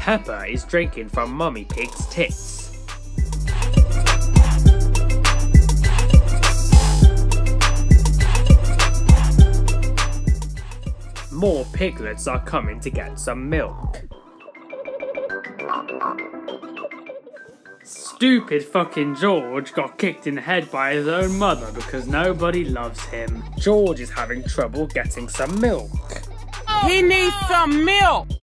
Peppa is drinking from Mummy Pig's tits. More piglets are coming to get some milk. Stupid fucking George got kicked in the head by his own mother because nobody loves him. George is having trouble getting some milk. He needs some milk!